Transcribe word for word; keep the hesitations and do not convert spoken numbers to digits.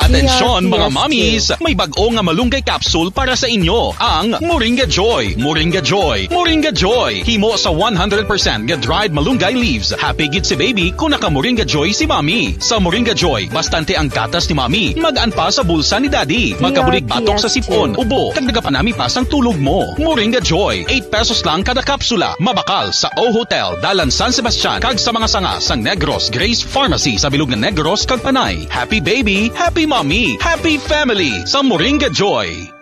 Atensyon D R P S mga Q. mommies! May bag-o nga malunggay capsule para sa inyo. Ang Moringa Joy. Moringa Joy. Moringa Joy. Himo sa one hundred percent nga dried malunggay leaves. Happy gid si baby kung naka Moringa Joy si mami. Sa Moringa Joy, bastante ang gatas ni mami. Magaan pa sa bulsa ni daddy. Magkabulig batok sa sipon, ubo. Dagdaga pa nami pasang tulog mo. Moringa Joy. eight pesos lang kada kapsula. Mabakal sa O Hotel, Dalan San Sebastian. Kag sa mga sanga sang Negros Grace Pharmacy sa bilog ng Negros kag Panay. Happy baby, happy mommy, happy family sa Moringa Joy.